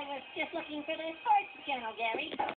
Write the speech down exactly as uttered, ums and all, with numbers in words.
was just looking for the sports channel, Gabby.